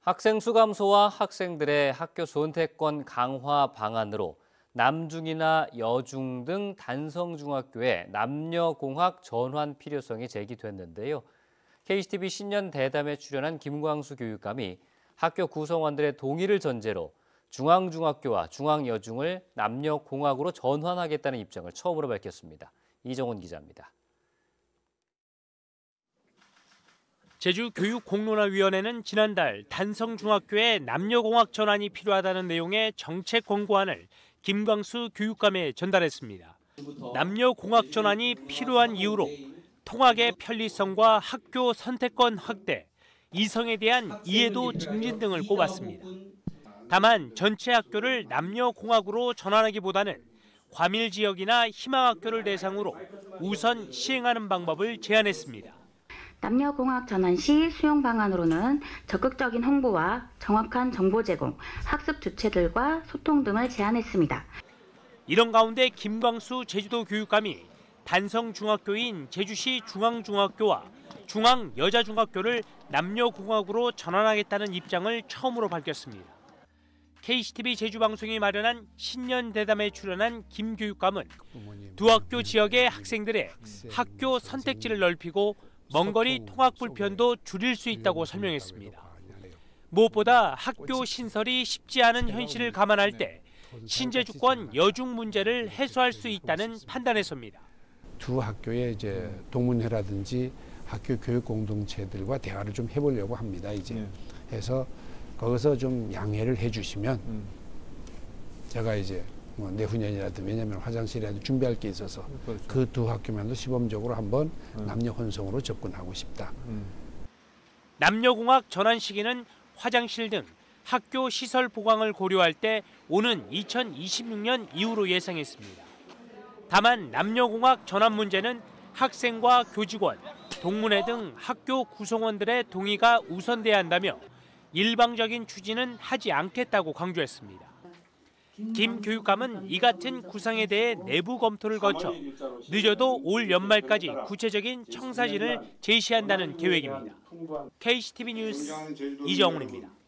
학생 수 감소와 학생들의 학교 선택권 강화 방안으로 남중이나 여중 등 단성중학교의 남녀공학 전환 필요성이 제기됐는데요. KCTV 신년 대담에 출연한 김광수 교육감이 학교 구성원들의 동의를 전제로 중앙중학교와 중앙여중을 남녀공학으로 전환하겠다는 입장을 처음으로 밝혔습니다. 이정훈 기자입니다. 제주교육공론화위원회는 지난달 단성중학교의 남녀공학 전환이 필요하다는 내용의 정책 권고안을 김광수 교육감에 전달했습니다. 남녀공학 전환이 필요한 이유로 통학의 편리성과 학교 선택권 확대, 이성에 대한 이해도 증진 등을 꼽았습니다. 다만 전체 학교를 남녀공학으로 전환하기보다는 과밀 지역이나 희망학교를 대상으로 우선 시행하는 방법을 제안했습니다. 남녀공학 전환 시 수용 방안으로는 적극적인 홍보와 정확한 정보 제공, 학습 주체들과 소통 등을 제안했습니다. 이런 가운데 김광수 제주도 교육감이 단성중학교인 제주시 중앙중학교와 중앙여자중학교를 남녀공학으로 전환하겠다는 입장을 처음으로 밝혔습니다. KCTV 제주방송이 마련한 신년 대담에 출연한 김 교육감은 두 학교 지역의 학생들의 학교 선택지를 넓히고 먼거리 통학 불편도 줄일 수 있다고 설명했습니다. 무엇보다 학교 신설이 쉽지 않은 현실을 감안할 때 신재주권 여중 문제를 해소할 수 있다는 판단에서입니다. 두 학교의 이제 동문회라든지 학교 교육 공동체들과 대화를 좀 해보려고 합니다. 이제 해서 거기서 좀 양해를 해주시면 제가 이제 내후년이라도 왜냐하면 화장실에도 준비할 게 있어서 그 두 학교만도 시범적으로 한번 남녀 혼성으로 접근하고 싶다. 남녀공학 전환 시기는 화장실 등 학교 시설 보강을 고려할 때 오는 2026년 이후로 예상했습니다. 다만 남녀공학 전환 문제는 학생과 교직원, 동문회 등 학교 구성원들의 동의가 우선돼야 한다며 일방적인 추진은 하지 않겠다고 강조했습니다. 김 교육감은 이 같은 구상에 대해 내부 검토를 거쳐 늦어도 올 연말까지 구체적인 청사진을 제시한다는 계획입니다. KCTV 뉴스 이정훈입니다.